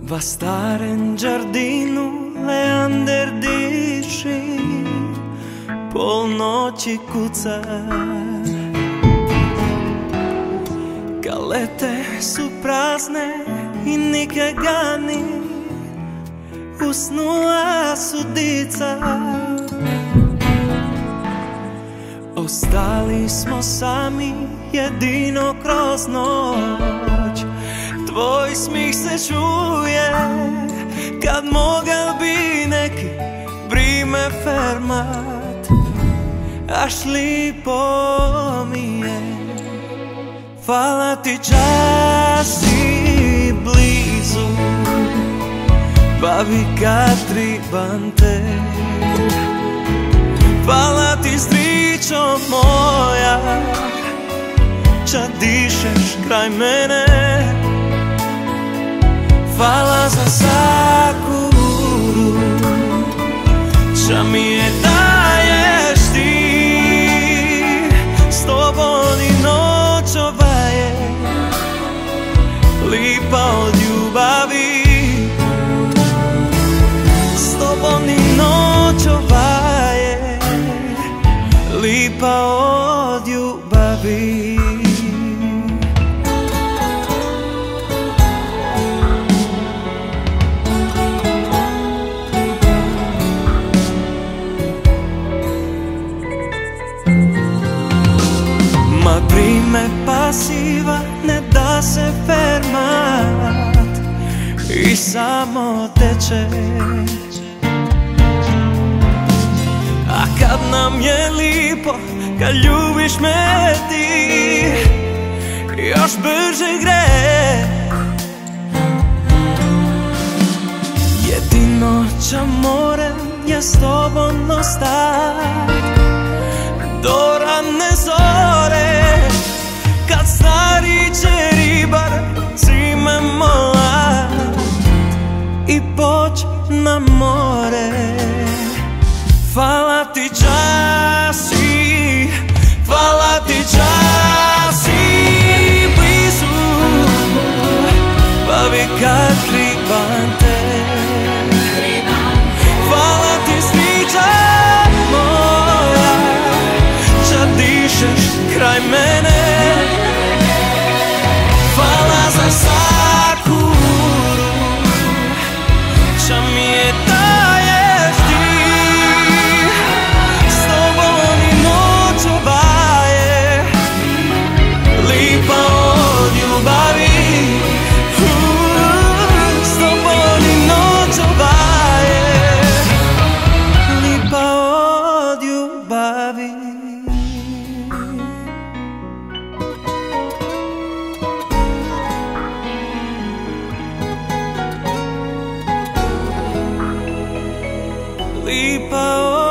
Va stare in giardino, leander diši, polnoći kuca. Kalete su prazne i nike gani, usnula su dica. Ostali smo sami jedino kroz noć. Tvoj smih se čuje kad mogal bi neki brime fermat. Až lipo mi je, hvala ti čas si blizu, bavi kad tribam te. Hvala ti stričo moja, ča dišeš kraj mene. Hvala za sakuru, ča mi je daješ ti. S tobom i noć ova je lipa od ljubavi. S tobom i noć ova je lipa od ljubavi. Ma vrime pasiva ne da se fermat i samo teče. A kad nam je lipo, kad ljubiš me ti, još brže gre. Jedino ča morem je s tobom ostat do rane zore, kad stari će ribar zime molat i poć na more. Hvala ti časi, hvala ti časi blizu, bavi kad tribam te. Hvala ti striča moja, ča dišeš kraj mene. Hvala za sakuru, ča mi je daješ ti. S tobom i noć ova je lipa od ljubavi. S tobom i noć ova je lipa od ljubavi. Lipa